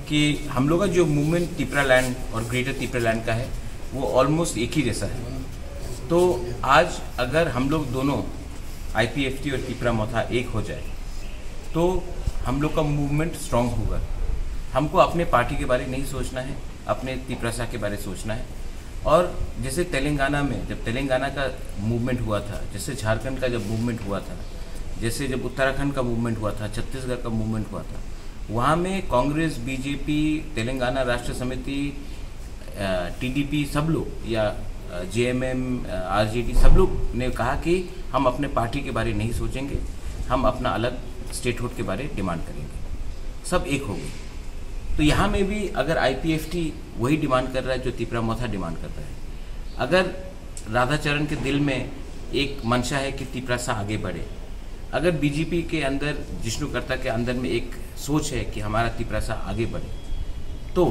कि हम लोग का जो मूवमेंट तिपरालैंड और ग्रेटर तिपरालैंड का है वो ऑलमोस्ट एक ही जैसा है। तो आज अगर हम लोग दोनों IPFT और तिपरा मोथा एक हो जाए तो हम लोग का मूवमेंट स्ट्रांग होगा। हमको अपने पार्टी के बारे में नहीं सोचना है, अपने तिपरासा के बारे में सोचना है। और जैसे तेलंगाना में जब तेलंगाना का मूवमेंट हुआ था, जैसे झारखंड का जब मूवमेंट हुआ था, जैसे जब उत्तराखंड का मूवमेंट हुआ था, छत्तीसगढ़ का मूवमेंट हुआ था, वहाँ में कांग्रेस, बीजेपी, तेलंगाना राष्ट्र समिति, TDP सब लोग या JMM, RJD सब लोग ने कहा कि हम अपने पार्टी के बारे में नहीं सोचेंगे, हम अपना अलग स्टेटहुड के बारे में डिमांड करेंगे। सब एक हो गए। तो यहाँ में भी अगर IPFT वही डिमांड कर रहा है जो तिपरा मोथा डिमांड कर रहा है, अगर राधाचरण के दिल में एक मंशा है कि तिपरासा आगे बढ़े, अगर BJP के अंदर, जिष्णु कर्ता के अंदर में एक सोच है कि हमारा तिपरासा आगे बढ़े, तो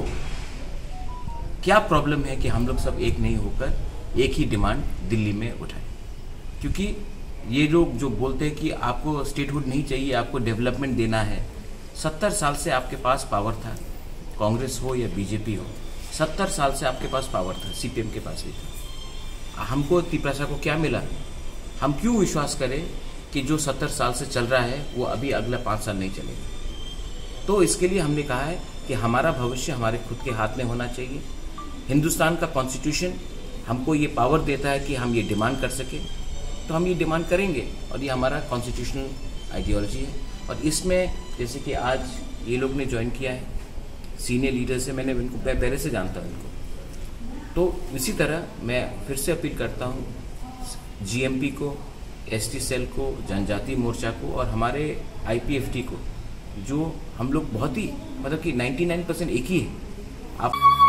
क्या प्रॉब्लम है कि हम लोग सब एक नहीं होकर एक ही डिमांड दिल्ली में उठाएं? क्योंकि ये लोग जो बोलते हैं कि आपको स्टेटहुड नहीं चाहिए, आपको डेवलपमेंट देना है। 70 साल से आपके पास पावर था, कांग्रेस हो या BJP हो, 70 साल से आपके पास पावर था, CPM के पास भी था। हमको तिपरासा को क्या मिला? हम क्यों विश्वास करें कि जो 70 साल से चल रहा है वो अभी अगला 5 साल नहीं चलेगा? तो इसके लिए हमने कहा है कि हमारा भविष्य हमारे खुद के हाथ में होना चाहिए। हिंदुस्तान का कॉन्स्टिट्यूशन हमको ये पावर देता है कि हम ये डिमांड कर सकें, तो हम ये डिमांड करेंगे और ये हमारा कॉन्स्टिट्यूशनल आइडियोलॉजी है। और इसमें जैसे कि आज ये लोग ने ज्वाइन किया है, सीनियर लीडर से, मैंने इनको पहले से जानता हूँ इनको, तो इसी तरह मैं फिर से अपील करता हूँ GMP को, ST सेल को, जनजाति मोर्चा को और हमारे IPFT को, जो हम लोग बहुत ही मतलब कि 99% एक ही है। आप